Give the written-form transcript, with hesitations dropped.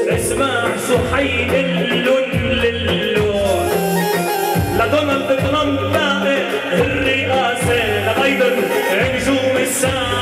اسمع شو حيقلن للون لدونالد ترامب لاقي الرئاسة لبايدن نجوم الساعة